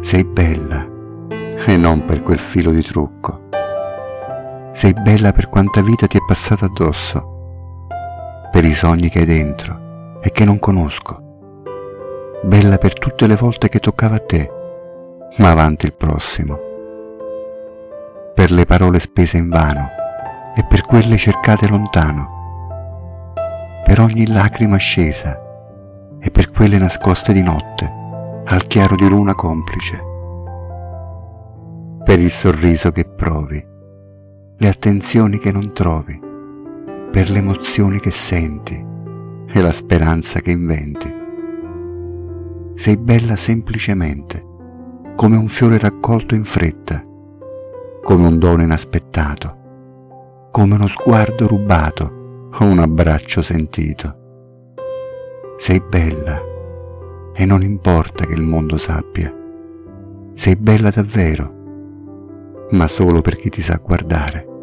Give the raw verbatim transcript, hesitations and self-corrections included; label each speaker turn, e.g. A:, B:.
A: Sei bella e non per quel filo di trucco. Sei bella per quanta vita ti è passata addosso, per i sogni che hai dentro e che non conosco. Bella per tutte le volte che toccava a te, ma avanti il prossimo. Per le parole spese invano e per quelle cercate lontano. Per ogni lacrima scesa e per quelle nascoste di notte al chiaro di luna complice. Per il sorriso che provi, le attenzioni che non trovi, per le emozioni che senti e la speranza che inventi. Sei bella semplicemente, come un fiore raccolto in fretta, come un dono inaspettato, come uno sguardo rubato o un abbraccio sentito. Sei bella e non importa che il mondo sappia. Sei bella davvero, ma solo per chi ti sa guardare.